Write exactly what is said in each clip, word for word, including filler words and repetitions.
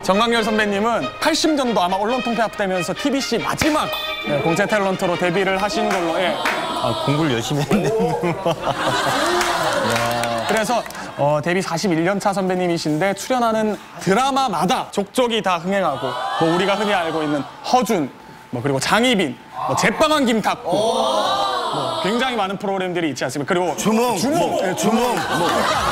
정광열 선배님은 팔십 년도 아마 언론 통폐합되면서 티비씨 마지막 네, 공채 탤런트로 데뷔를 하신 걸로. 예. 아, 공부를 열심히 했네. 그래서 어, 데뷔 사십일 년 차 선배님이신데 출연하는 드라마마다 족족이 다 흥행하고, 뭐 우리가 흔히 알고 있는 허준, 뭐 그리고 장희빈, 뭐 제빵한 김탁구, 뭐 굉장히 많은 프로그램들이 있지 않습니까? 그리고 주몽, 주몽, 뭐, 네, 주몽. 뭐.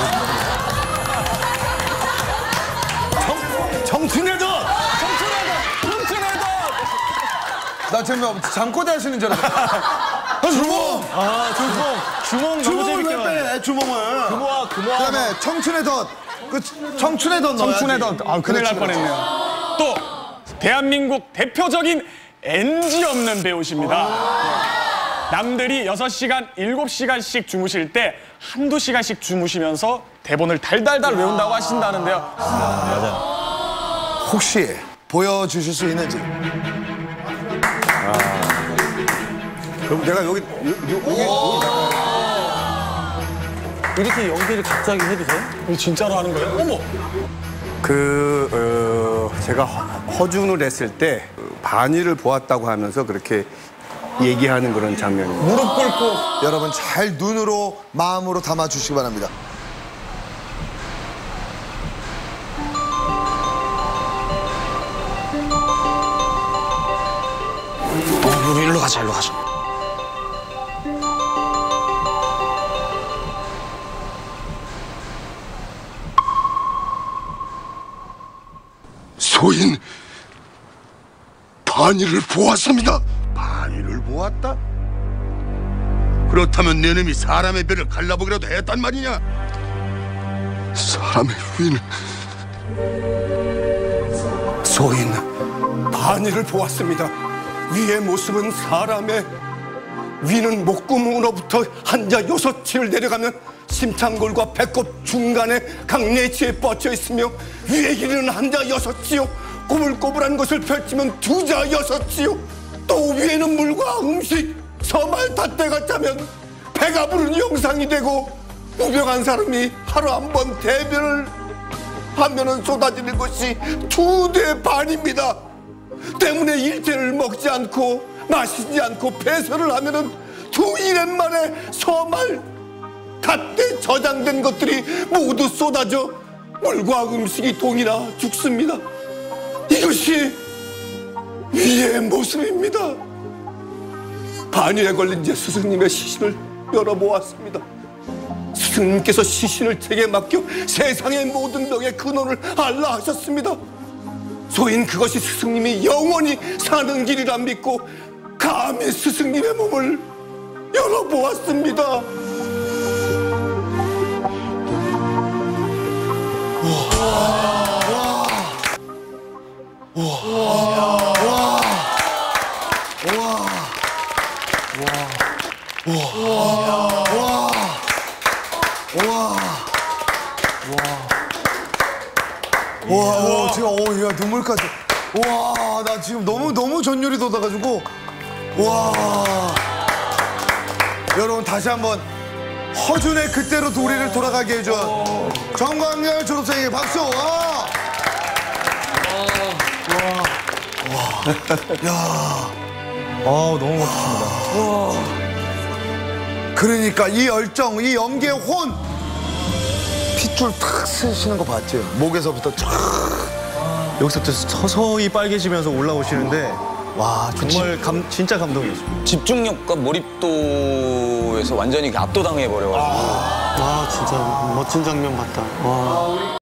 청춘의 덫! 청춘의 덫! 청춘의 덫! 나 지금 잠꼬대 하시는 줄 알았어. 주몽! 아, 주몽. 주몽 너무 주몽을 재밌게 왜 봤네. 빼? 주몽을. 금호와 금호와. 그다음에 청춘의 덫. 그 청춘의 덫 넣어야지. 청춘의 덫. 아, 큰일 날 뻔했네요. 또 대한민국 대표적인 엔지 없는 배우십니다. 남들이 여섯 시간, 일곱 시간씩 주무실 때 한두 시간씩 주무시면서 대본을 달달달 외운다고 하신다는데요. 맞아. 혹시 보여주실 수 있는지? 아. 그럼 내가 여기, 여기, 여기, 여기 이렇게 연기를 갑자기 해도 돼? 이거 진짜로 하는 거예요? 어머! 그 어, 제가 허준을 했을 때 반일을 보았다고 하면서 그렇게 얘기하는 그런 장면입니다. 무릎 꿇고. 여러분 잘 눈으로 마음으로 담아주시기 바랍니다. 어, 우리 일로 가자, 일로 가자. 소인 반일을 보았습니다. 반일을 보았다? 그렇다면 내 놈이 사람의 배를 갈라보기라도 했단 말이냐? 사람의 위는 소인 반일을 보았습니다. 위의 모습은 사람의, 위는 목구멍으로부터 한자 여섯치를 내려가면 심창골과 배꼽 중간에 강내치에 뻗쳐 있으며 위의 길이는 한자 여섯치요, 꼬불꼬불한 것을 펼치면 두자 여섯치요, 또 위에는 물과 음식, 서말 닷대가 짜면 배가 부른 영상이 되고, 무병한 사람이 하루 한 번 대변을 하면은 쏟아지는 것이 두 대 반입니다. 때문에 일제를 먹지 않고 마시지 않고 배설을 하면은 두 일 만에 서말 닷대 저장된 것들이 모두 쏟아져 물과 음식이 동이나 죽습니다. 이것이 위의 모습입니다. 반일에 걸린 제 스승님의 시신을 열어보았습니다. 스승님께서 시신을 제게 맡겨 세상의 모든 병의 근원을 알라 하셨습니다. 소인 그것이 스승님이 영원히 사는 길이라 믿고 감히 스승님의 몸을 열어보았습니다. 와, 와, 지금 어, 야 눈물까지. 와, 나 지금 너무 너무 전율이 돋아가지고. 와. 여러분 다시 한번 허준의 그때로 우리를 돌아가게 해준 정광열 졸업생에게 박수. 와. 와. 와. 야. 아, 너무 멋지십니다. 그러니까 이 열정, 이 연기의 혼. 핏줄 탁 쓰시는 거 봤지? 목에서부터 쫙. 여기서부터 서서히 빨개지면서 올라오시는데 와, 정말 감, 진짜 감동이었습니다. 집중력과 몰입도에서 완전히 압도당해 버려가지고. 와, 진짜 멋진 장면 같다. 와.